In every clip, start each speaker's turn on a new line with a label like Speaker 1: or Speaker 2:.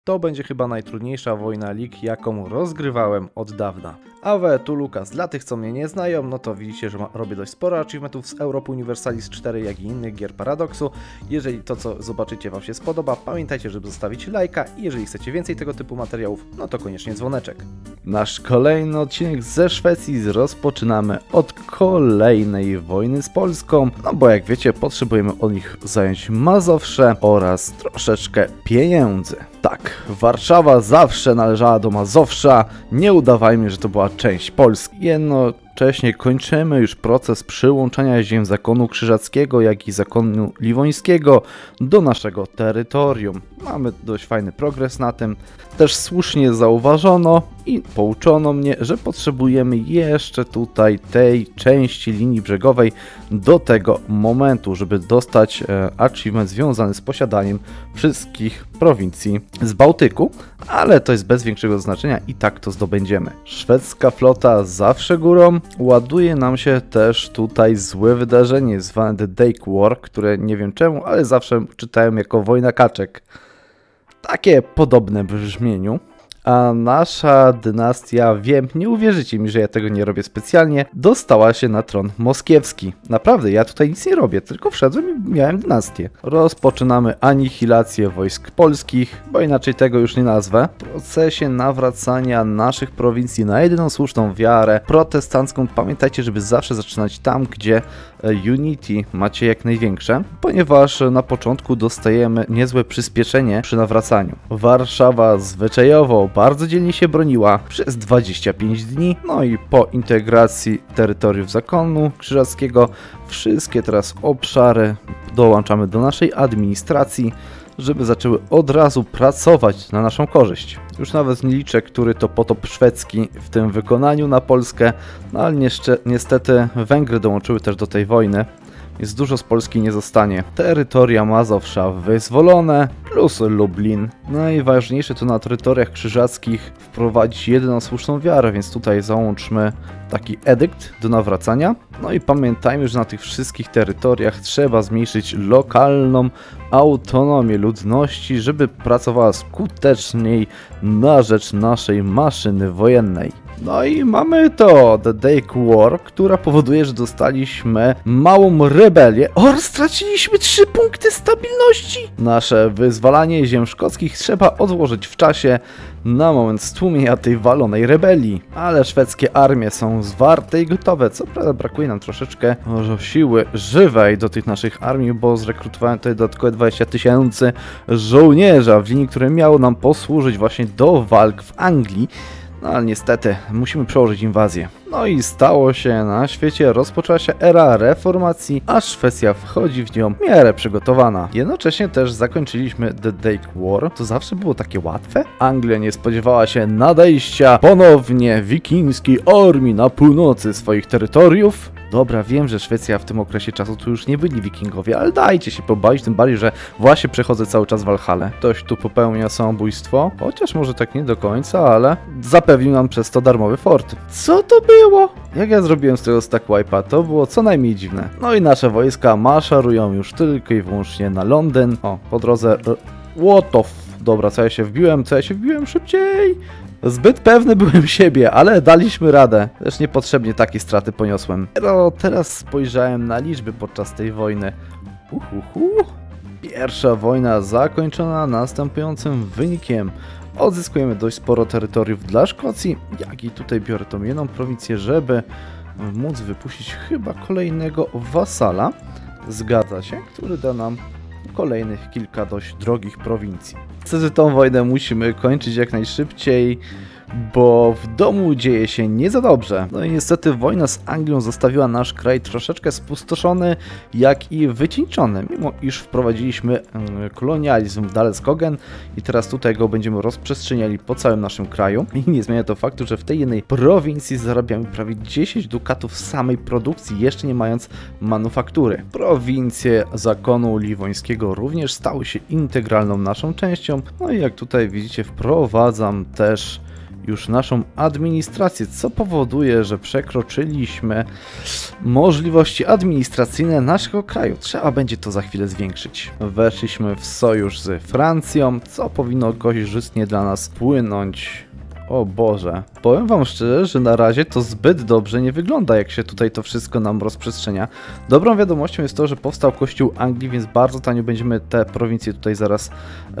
Speaker 1: To będzie chyba najtrudniejsza wojna lig, jaką rozgrywałem od dawna. Awe, tu Lukas. Dla tych, co mnie nie znają, no to widzicie, że robię dość sporo achievementów z Europa Universalis 4, jak i innych gier Paradoxu. Jeżeli to, co zobaczycie, Wam się spodoba, pamiętajcie, żeby zostawić lajka i jeżeli chcecie więcej tego typu materiałów, no to koniecznie dzwoneczek. Nasz kolejny odcinek ze Szwecji rozpoczynamy od kolejnej wojny z Polską, no bo jak wiecie, potrzebujemy od nich zająć Mazowsze oraz troszeczkę pieniędzy. Tak, Warszawa zawsze należała do Mazowsza, nie udawajmy, że to była część Polski. Jednocześnie kończymy już proces przyłączania ziem Zakonu Krzyżackiego, jak i Zakonu Liwońskiego do naszego terytorium. Mamy dość fajny progres na tym. Też słusznie zauważono i pouczono mnie, że potrzebujemy jeszcze tutaj tej części linii brzegowej do tego momentu, żeby dostać achievement związany z posiadaniem wszystkich prowincji z Bałtyku, ale to jest bez większego znaczenia i tak to zdobędziemy. Szwedzka flota zawsze górą. Ładuje nam się też tutaj złe wydarzenie zwane The Dake War, które nie wiem czemu, ale zawsze czytałem jako wojna kaczek. Takie podobne w brzmieniu. A nasza dynastia, wiem, nie uwierzycie mi, że ja tego nie robię specjalnie, dostała się na tron moskiewski. Naprawdę, ja tutaj nic nie robię, tylko wszedłem i miałem dynastię. Rozpoczynamy anihilację wojsk polskich, bo inaczej tego już nie nazwę. W procesie nawracania naszych prowincji na jedyną słuszną wiarę protestancką, pamiętajcie, żeby zawsze zaczynać tam, gdzie Unity macie jak największe, ponieważ na początku dostajemy niezłe przyspieszenie przy nawracaniu. Warszawa zwyczajowo bardzo dzielnie się broniła przez 25 dni, no i po integracji terytoriów Zakonu Krzyżackiego wszystkie teraz obszary dołączamy do naszej administracji, żeby zaczęły od razu pracować na naszą korzyść. Już nawet nie liczę, który to potop szwedzki w tym wykonaniu na Polskę, no ale niestety Węgry dołączyły też do tej wojny, więc dużo z Polski nie zostanie. Terytoria Mazowsza wyzwolone, plus Lublin. Najważniejsze to na terytoriach krzyżackich wprowadzić jedyną słuszną wiarę, więc tutaj załączmy taki edykt do nawracania. No i pamiętajmy, że na tych wszystkich terytoriach trzeba zmniejszyć lokalną autonomię ludności, żeby pracowała skuteczniej na rzecz naszej maszyny wojennej. No i mamy to, The Dake War, która powoduje, że dostaliśmy małą rebelię oraz straciliśmy 3 punkty stabilności. Nasze wyzwalanie ziem szkockich trzeba odłożyć w czasie na moment stłumienia tej walonej rebelii. Ale szwedzkie armie są zwarte i gotowe, co prawda brakuje nam troszeczkę siły żywej do tych naszych armii, bo zrekrutowałem tutaj dodatkowe 20 000 żołnierza w linii, które miało nam posłużyć właśnie do walk w Anglii. No ale niestety musimy przełożyć inwazję. No i stało się na świecie, rozpoczęła się era reformacji, a Szwecja wchodzi w nią w miarę przygotowana. Jednocześnie też zakończyliśmy The Dake War. To zawsze było takie łatwe? Anglia nie spodziewała się nadejścia ponownie wikińskiej armii na północy swoich terytoriów. Dobra, wiem, że Szwecja w tym okresie czasu to już nie byli wikingowie, ale dajcie się pobawić, tym bardziej, że właśnie przechodzę cały czas Walhallę. Ktoś tu popełnia samobójstwo, chociaż może tak nie do końca, ale zapewnił nam przez to darmowy fort. Co to było? Jak ja zrobiłem z tego stack wipe'a, to było co najmniej dziwne. No i nasze wojska maszerują już tylko i wyłącznie na Londyn. O, po drodze... What the f... Dobra, co ja się wbiłem szybciej? Zbyt pewny byłem siebie, ale daliśmy radę. Też niepotrzebnie takie straty poniosłem. No, teraz spojrzałem na liczby podczas tej wojny. Pierwsza wojna zakończona następującym wynikiem. Odzyskujemy dość sporo terytoriów dla Szkocji, jak i tutaj biorę tą jedną prowincję, żeby móc wypuścić chyba kolejnego wasala. Zgadza się, który da nam kolejnych kilka dość drogich prowincji. Niestety tą wojnę musimy kończyć jak najszybciej, bo w domu dzieje się nie za dobrze. No i niestety wojna z Anglią zostawiła nasz kraj troszeczkę spustoszony, jak i wycieńczony, mimo iż wprowadziliśmy kolonializm w Daleskogen i teraz tutaj go będziemy rozprzestrzeniali po całym naszym kraju. I nie zmienia to faktu, że w tej jednej prowincji zarabiamy prawie 10 dukatów samej produkcji, jeszcze nie mając manufaktury. Prowincje Zakonu Liwońskiego również stały się integralną naszą częścią. No i jak tutaj widzicie, wprowadzam też już naszą administrację, co powoduje, że przekroczyliśmy możliwości administracyjne naszego kraju. Trzeba będzie to za chwilę zwiększyć. Weszliśmy w sojusz z Francją, co powinno korzystnie dla nas wpłynąć. O Boże, powiem wam szczerze, że na razie to zbyt dobrze nie wygląda, jak się tutaj to wszystko nam rozprzestrzenia. Dobrą wiadomością jest to, że powstał Kościół Anglii, więc bardzo tanio będziemy te prowincje tutaj zaraz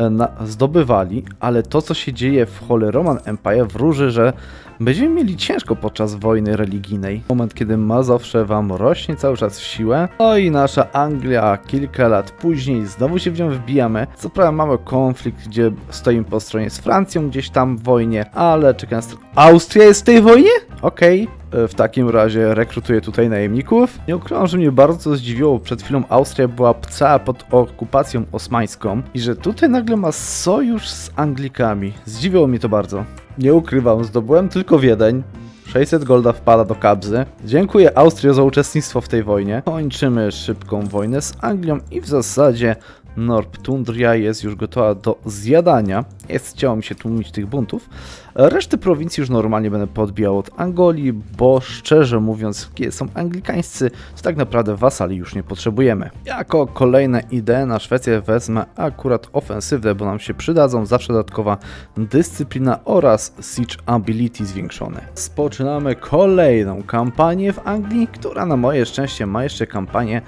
Speaker 1: zdobywali, ale to, co się dzieje w Holy Roman Empire, wróży, że będziemy mieli ciężko podczas wojny religijnej. Moment, kiedy Mazowsze wam rośnie cały czas w siłę. No i nasza Anglia kilka lat później znowu się w nią wbijamy. Co prawda mamy konflikt, gdzie stoimy po stronie z Francją gdzieś tam w wojnie, ale czekając... Austria jest w tej wojnie? Okej. W takim razie rekrutuję tutaj najemników. Nie ukrywam, że mnie bardzo zdziwiło, przed chwilą Austria była cała pod okupacją osmańską i że tutaj nagle ma sojusz z Anglikami. Zdziwiło mnie to bardzo. Nie ukrywam, zdobyłem tylko Wiedeń. 600 golda wpada do kabzy. Dziękuję Austrii za uczestnictwo w tej wojnie. Kończymy szybką wojnę z Anglią i w zasadzie Northumbria jest już gotowa do zjadania. Chciało mi się tłumić tych buntów. Reszty prowincji już normalnie będę podbijał od Angolii, bo szczerze mówiąc, kiedy są anglikańscy, to tak naprawdę wasali już nie potrzebujemy. Jako kolejne idee na Szwecję wezmę akurat ofensywne, bo nam się przydadzą, zawsze dodatkowa dyscyplina oraz siege ability zwiększone. Spoczynamy kolejną kampanię w Anglii, która na moje szczęście ma jeszcze kampanię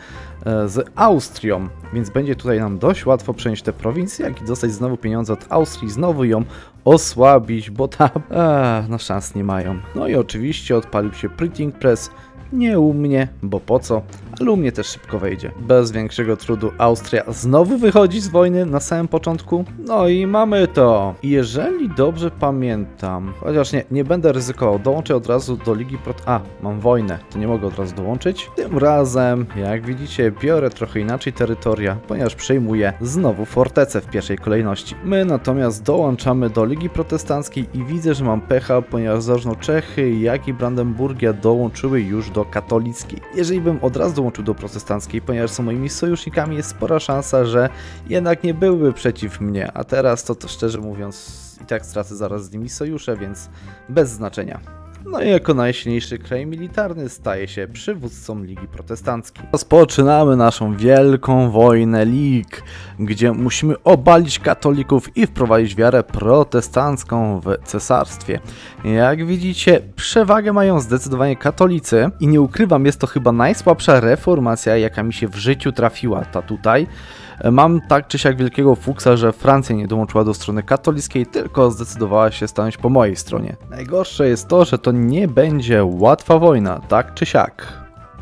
Speaker 1: z Austrią, więc będzie tutaj nam dość łatwo przenieść te prowincje, jak i dostać znowu pieniądze od Austrii, znowu ją osłabić, bo tam no szans nie mają. No i oczywiście odpalił się printing press, nie u mnie, bo po co, ale u mnie też szybko wejdzie. Bez większego trudu Austria znowu wychodzi z wojny na samym początku. No i mamy to. Jeżeli dobrze pamiętam, chociaż nie będę ryzykował, dołączę od razu do Ligi mam wojnę, to nie mogę od razu dołączyć. Tym razem, jak widzicie, biorę trochę inaczej terytoria, ponieważ przejmuję znowu fortecę w pierwszej kolejności. My natomiast dołączamy do Ligi Protestanckiej i widzę, że mam pecha, ponieważ zarówno Czechy, jak i Brandenburgia dołączyły już do katolickiej. Jeżeli bym od razu dołączył do protestanckiej, ponieważ są moimi sojusznikami, jest spora szansa, że jednak nie byłyby przeciw mnie, a teraz to szczerze mówiąc i tak stracę zaraz z nimi sojusze, więc bez znaczenia. No i jako najsilniejszy kraj militarny staje się przywódcą Ligi Protestanckiej. Rozpoczynamy naszą wielką wojnę lig, gdzie musimy obalić katolików i wprowadzić wiarę protestancką w cesarstwie. Jak widzicie, przewagę mają zdecydowanie katolicy i nie ukrywam, jest to chyba najsłabsza reformacja, jaka mi się w życiu trafiła tutaj. Mam tak czy siak wielkiego fuksa, że Francja nie dołączyła do strony katolickiej, tylko zdecydowała się stanąć po mojej stronie. Najgorsze jest to, że to nie będzie łatwa wojna, tak czy siak.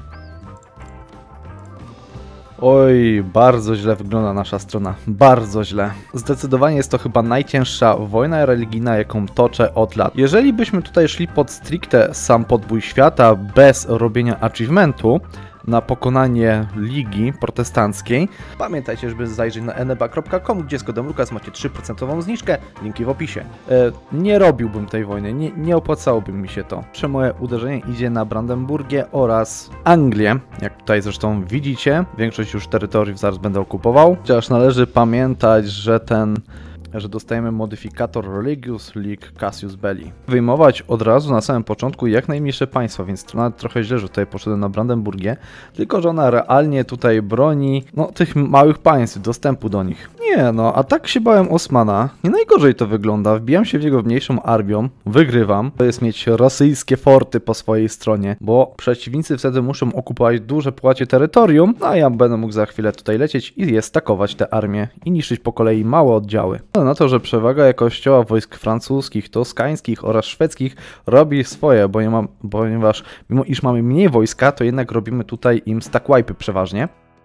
Speaker 1: Oj, bardzo źle wygląda nasza strona, bardzo źle. Zdecydowanie jest to chyba najcięższa wojna religijna, jaką toczę od lat. Jeżeli byśmy tutaj szli pod stricte sam podbój świata, bez robienia achievementu, na pokonanie Ligi Protestanckiej. Pamiętajcie, żeby zajrzeć na eneba.com, gdzie z kodem Lukas macie 3% zniżkę, linki w opisie. Nie robiłbym tej wojny, nie opłacałoby mi się to. Moje uderzenie idzie na Brandenburgię oraz Anglię, jak tutaj zresztą widzicie. Większość już terytoriów zaraz będę okupował. Chociaż należy pamiętać, że dostajemy modyfikator Religious League Cassius Belli. Wyjmować od razu na samym początku jak najmniejsze państwa, więc to nawet trochę źle, że tutaj poszedłem na Brandenburgię, tylko że ona realnie tutaj broni tych małych państw, dostępu do nich. Nie no, a tak się bałem Osmana, nie najgorzej to wygląda, wbijam się w niego mniejszą armią, wygrywam, to jest mieć rosyjskie forty po swojej stronie, bo przeciwnicy wtedy muszą okupować duże płacie terytorium, a ja będę mógł za chwilę tutaj lecieć i je stakować te armie i niszczyć po kolei małe oddziały. Na to, że przewaga jakościowa wojsk francuskich, toskańskich oraz szwedzkich robi swoje, ponieważ mimo iż mamy mniej wojska, to jednak robimy tutaj im stack wipe'y przeważnie.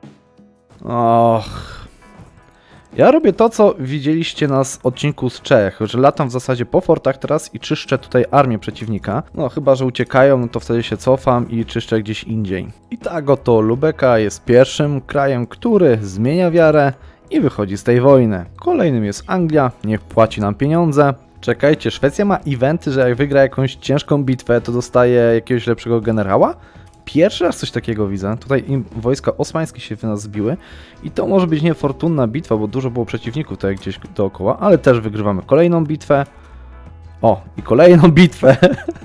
Speaker 1: Ja robię to, co widzieliście na odcinku z Czech, że latam w zasadzie po fortach teraz i czyszczę tutaj armię przeciwnika. No chyba, że uciekają, no to wtedy się cofam i czyszczę gdzieś indziej. I tak oto Lübecka jest pierwszym krajem, który zmienia wiarę i wychodzi z tej wojny. Kolejnym jest Anglia, niech płaci nam pieniądze. Czekajcie, Szwecja ma eventy, że jak wygra jakąś ciężką bitwę, to dostaje jakiegoś lepszego generała? Pierwszy raz coś takiego widzę. Tutaj wojska osmańskie się w nas zbiły i to może być niefortunna bitwa, bo dużo było przeciwników tutaj gdzieś dookoła, ale też wygrywamy kolejną bitwę. O, i kolejną bitwę.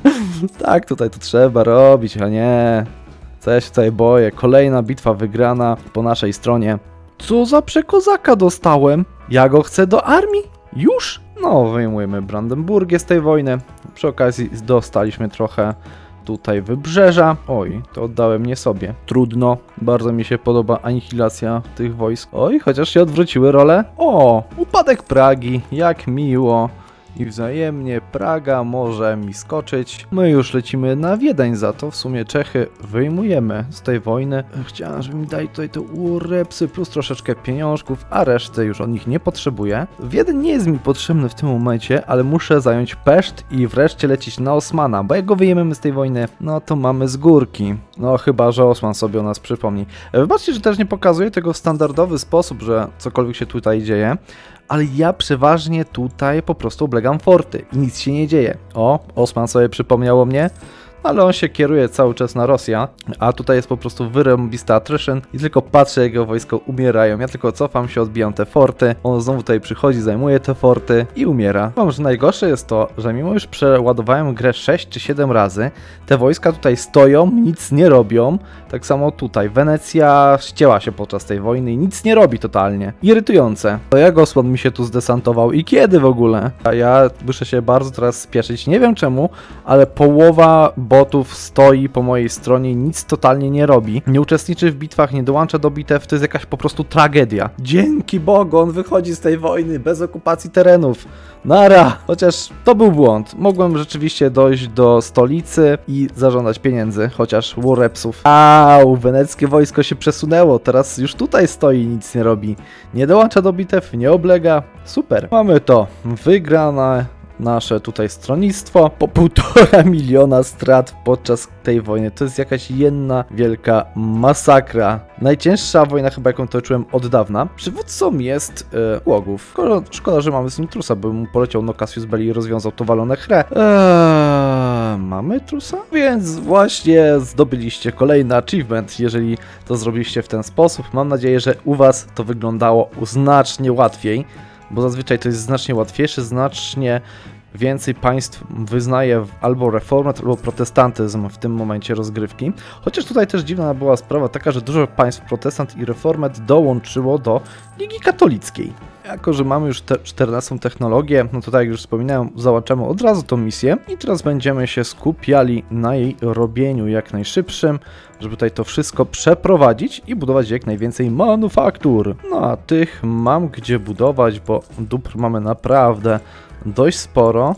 Speaker 1: Tak, tutaj to trzeba robić, a nie. Co ja się tutaj boję? Kolejna bitwa wygrana po naszej stronie. Co za przekozaka dostałem? Ja go chcę do armii? Już? No, wyjmujemy Brandenburgię z tej wojny. Przy okazji dostaliśmy trochę tutaj wybrzeża. Oj, to oddałem nie sobie. Trudno. Bardzo mi się podoba anihilacja tych wojsk. Oj, chociaż się odwróciły role. O, upadek Pragi. Jak miło. I wzajemnie Praga może mi skoczyć. My już lecimy na Wiedeń za to. W sumie Czechy wyjmujemy z tej wojny. Chciałem, żeby mi dali tutaj te urepsy plus troszeczkę pieniążków, a reszty już od nich nie potrzebuję. Wiedeń nie jest mi potrzebny w tym momencie, ale muszę zająć Peszt i wreszcie lecieć na Osmana, bo jak go wyjmiemy z tej wojny, no to mamy z górki. No chyba, że Osman sobie o nas przypomni. Wybaczcie, że też nie pokazuję tego w standardowy sposób, że cokolwiek się tutaj dzieje. Ale ja przeważnie tutaj po prostu oblegam forty i nic się nie dzieje. O, Osman sobie przypomniało mnie, ale on się kieruje cały czas na Rosję, a tutaj jest po prostu wyrąbista attrition i tylko patrzę, jak jego wojsko umierają. Ja tylko cofam się, odbijam te forty, on znowu tutaj przychodzi, zajmuje te forty i umiera. Mam, że najgorsze jest to, że mimo już przeładowałem grę 6 czy 7 razy, te wojska tutaj stoją, nic nie robią. Tak samo tutaj, Wenecja ścięła się podczas tej wojny i nic nie robi totalnie. Irytujące. To jak Osman mi się tu zdesantował i kiedy w ogóle? A ja muszę się bardzo teraz spieszyć, nie wiem czemu, ale połowa botów stoi po mojej stronie, nic totalnie nie robi. Nie uczestniczy w bitwach, nie dołącza do bitew, to jest jakaś po prostu tragedia. Dzięki Bogu, on wychodzi z tej wojny bez okupacji terenów. Nara! Chociaż to był błąd. Mogłem rzeczywiście dojść do stolicy i zażądać pieniędzy, chociaż warrepsów. Au, weneckie wojsko się przesunęło, teraz już tutaj stoi i nic nie robi. Nie dołącza do bitew, nie oblega. Super. Mamy to. Wygrane nasze tutaj stronnictwo po 1,5 miliona strat podczas tej wojny. To jest jakaś jedna wielka masakra. Najcięższa wojna chyba, jaką toczyłem od dawna. Przywódcą jest Łogów. Szkoda, że mamy z nim trusa, by mu poleciał no Cassius Belli i rozwiązał to walone chrę. Mamy trusa? Więc właśnie zdobyliście kolejny achievement, jeżeli to zrobiliście w ten sposób. Mam nadzieję, że u was to wyglądało znacznie łatwiej, bo zazwyczaj to jest znacznie łatwiejsze, znacznie więcej państw wyznaje albo reformat, albo protestantyzm w tym momencie rozgrywki. Chociaż tutaj też dziwna była sprawa taka, że dużo państw protestant i reformat dołączyło do Ligi Katolickiej. Jako że mamy już 14 technologię, no to tak jak już wspominałem, załączamy od razu tą misję i teraz będziemy się skupiali na jej robieniu jak najszybszym, żeby tutaj to wszystko przeprowadzić i budować jak najwięcej manufaktur. No a tych mam gdzie budować, bo dóbr mamy naprawdę dość sporo,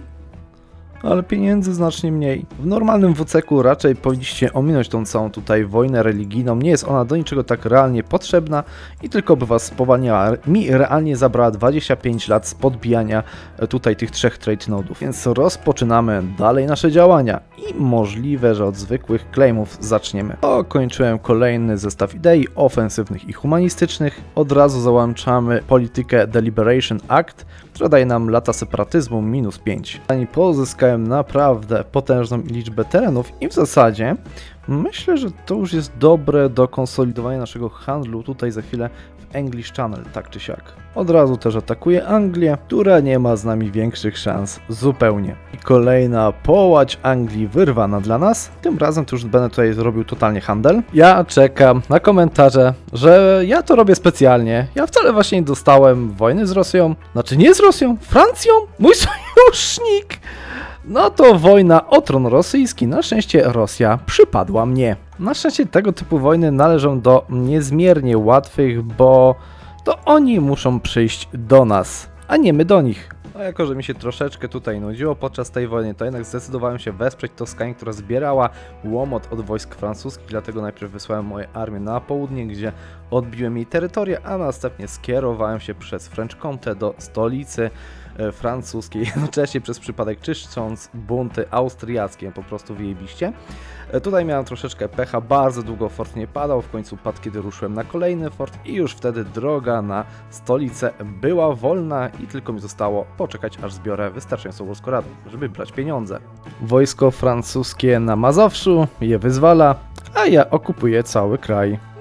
Speaker 1: ale pieniędzy znacznie mniej. W normalnym WCK-u raczej powinniście ominąć tą całą tutaj wojnę religijną. Nie jest ona do niczego tak realnie potrzebna i tylko by was spowalniała. Mi realnie zabrała 25 lat z podbijania tutaj tych 3 trade nodów. Więc rozpoczynamy dalej nasze działania i możliwe, że od zwykłych claimów zaczniemy. Kończyłem kolejny zestaw idei ofensywnych i humanistycznych. Od razu załączamy politykę Deliberation Act, która daje nam lata separatyzmu -5. Ani pozyskałem naprawdę potężną liczbę terenów i w zasadzie myślę, że to już jest dobre do konsolidowania naszego handlu tutaj za chwilę w English Channel, tak czy siak. Od razu też atakuję Anglię, która nie ma z nami większych szans zupełnie. I kolejna połać Anglii wyrwana dla nas. Tym razem to już będę tutaj zrobił totalnie handel. Ja czekam na komentarze, że ja to robię specjalnie. Ja wcale właśnie nie dostałem wojny z Rosją. Znaczy nie z Rosją, Francją? Mój sojusznik! No to wojna o tron rosyjski. Na szczęście Rosja przypadła mnie. Na szczęście tego typu wojny należą do niezmiernie łatwych, bo to oni muszą przyjść do nas, a nie my do nich. No jako, że mi się troszeczkę tutaj nudziło podczas tej wojny, to jednak zdecydowałem się wesprzeć Toskanię, która zbierała łomot od wojsk francuskich, dlatego najpierw wysłałem moje armię na południe, gdzie odbiłem jej terytorię, a następnie skierowałem się przez French Comté do stolicy francuskiej, jednocześnie przez przypadek czyszcząc bunty austriackie po prostu wyjebiście. Tutaj miałem troszeczkę pecha, bardzo długo fort nie padał, w końcu padł, kiedy ruszyłem na kolejny fort i już wtedy droga na stolicę była wolna i tylko mi zostało poczekać, aż zbiorę wystarczającą rozkoradę, żeby brać pieniądze. Wojsko francuskie na Mazowszu je wyzwala, a ja okupuję cały kraj.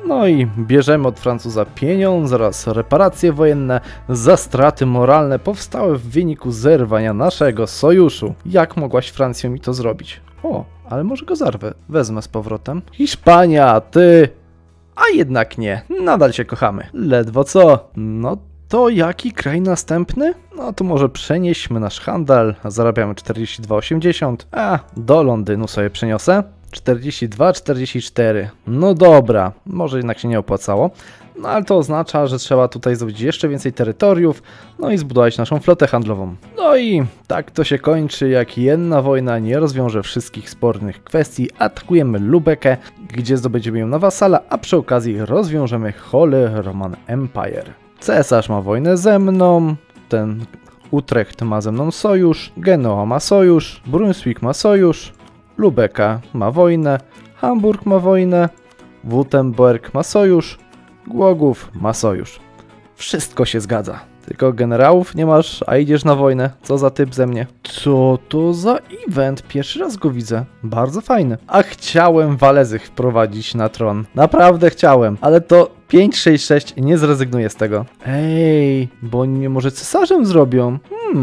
Speaker 1: No i bierzemy od Francuza pieniądze oraz reparacje wojenne za straty moralne powstałe w wyniku zerwania naszego sojuszu. Jak mogłaś, Francjo, mi to zrobić? O, ale może go zarwę. Wezmę z powrotem. Hiszpania, ty... A jednak nie, nadal się kochamy. Ledwo co? No to jaki kraj następny? No to może przenieśmy nasz handel. Zarabiamy 42,80. A, do Londynu sobie przeniosę. 42,44. No dobra, może jednak się nie opłacało. No ale to oznacza, że trzeba tutaj zrobić jeszcze więcej terytoriów, no i zbudować naszą flotę handlową. No i tak to się kończy, jak jedna wojna nie rozwiąże wszystkich spornych kwestii. Atakujemy Lubekę, gdzie zdobędziemy ją na wasala, a przy okazji rozwiążemy Holy Roman Empire. Cesarz ma wojnę ze mną, ten Utrecht ma ze mną sojusz, Genoa ma sojusz, Brunswick ma sojusz, Lubeka ma wojnę, Hamburg ma wojnę, Württemberg ma sojusz, Głogów ma sojusz. Wszystko się zgadza. Tylko generałów nie masz, a idziesz na wojnę. Co za typ ze mnie? Co to za event? Pierwszy raz go widzę. Bardzo fajny. A chciałem Walezy wprowadzić na tron. Naprawdę chciałem. Ale to 566 nie zrezygnuję z tego. Ej, bo oni mnie może cesarzem zrobią.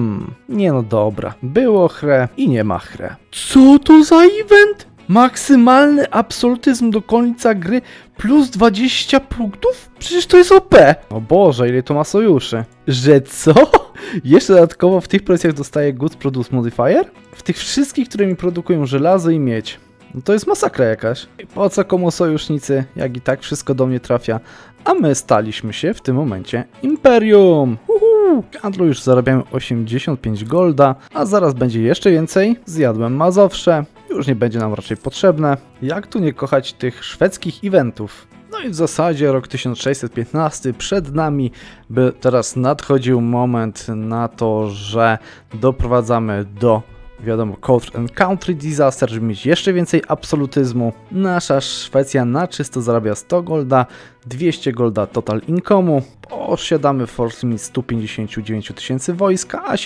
Speaker 1: Nie no dobra. Było chre i nie ma chre. Co to za event? Maksymalny absolutyzm do końca gry plus 20 punktów? Przecież to jest OP! O Boże, ile to ma sojuszy. Że co? Jeszcze dodatkowo w tych prowincjach dostaję Goods Produce Modifier? W tych wszystkich, które mi produkują żelazo i miedź. No to jest masakra jakaś. Po co komu sojusznicy, jak i tak wszystko do mnie trafia? A my staliśmy się w tym momencie Imperium! Handlu już zarabiamy 85 golda, a zaraz będzie jeszcze więcej. Zjadłem Mazowsze, już nie będzie nam raczej potrzebne. Jak tu nie kochać tych szwedzkich eventów? No i w zasadzie rok 1615 przed nami, by teraz nadchodził moment na to, że doprowadzamy do, wiadomo, Court and Country Disaster, żeby mieć jeszcze więcej absolutyzmu. Nasza Szwecja na czysto zarabia 100 golda, 200 golda total income'u. Posiadamy force limit 159 tysięcy wojska, a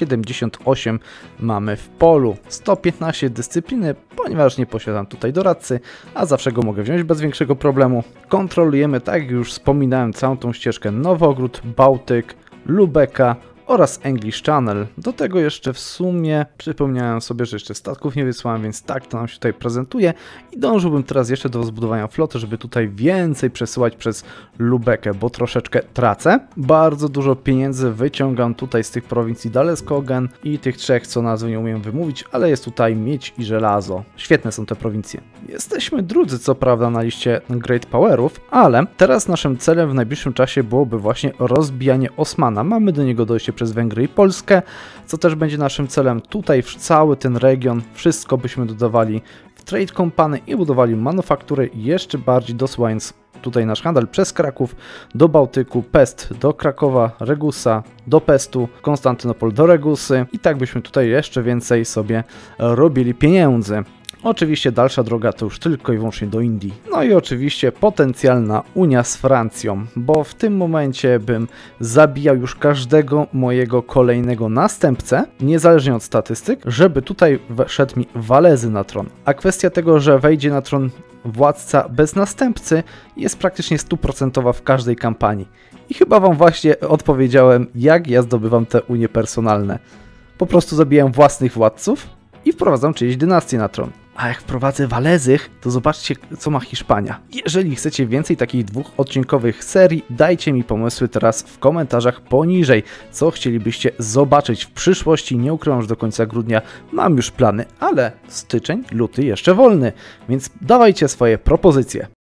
Speaker 1: 78 mamy w polu. 115 dyscypliny, ponieważ nie posiadam tutaj doradcy, a zawsze go mogę wziąć bez większego problemu. Kontrolujemy, tak jak już wspominałem, całą tą ścieżkę Nowogród, Bałtyk, Lubeka oraz English Channel. Do tego jeszcze w sumie przypomniałem sobie, że jeszcze statków nie wysłałem, więc tak to nam się tutaj prezentuje i dążyłbym teraz jeszcze do zbudowania floty, żeby tutaj więcej przesyłać przez Lubekę, bo troszeczkę tracę. Bardzo dużo pieniędzy wyciągam tutaj z tych prowincji Daleskogen i tych trzech, co nazwy nie umiem wymówić, ale jest tutaj miedź i żelazo. Świetne są te prowincje. Jesteśmy drudzy co prawda na liście Great Powerów, ale teraz naszym celem w najbliższym czasie byłoby właśnie rozbijanie Osmana. Mamy do niego dojście przez Węgry i Polskę, co też będzie naszym celem tutaj w cały ten region. Wszystko byśmy dodawali w Trade Company i budowali manufaktury jeszcze bardziej dosyłając tutaj nasz handel przez Kraków do Bałtyku, Pest do Krakowa, Regusa do Pestu, Konstantynopol do Regusy i tak byśmy tutaj jeszcze więcej sobie robili pieniędzy. Oczywiście dalsza droga to już tylko i wyłącznie do Indii. No i oczywiście potencjalna Unia z Francją, bo w tym momencie bym zabijał już każdego mojego kolejnego następcę, niezależnie od statystyk, żeby tutaj wszedł mi Walezy na tron. A kwestia tego, że wejdzie na tron władca bez następcy jest praktycznie 100% w każdej kampanii. I chyba wam właśnie odpowiedziałem, jak ja zdobywam te unie personalne. Po prostu zabijam własnych władców i wprowadzam czyjeś dynastię na tron. A jak wprowadzę Walezych, to zobaczcie, co ma Hiszpania. Jeżeli chcecie więcej takich dwuodcinkowych serii, dajcie mi pomysły teraz w komentarzach poniżej, co chcielibyście zobaczyć w przyszłości. Nie ukrywam, że do końca grudnia mam już plany, ale styczeń, luty jeszcze wolny, więc dawajcie swoje propozycje.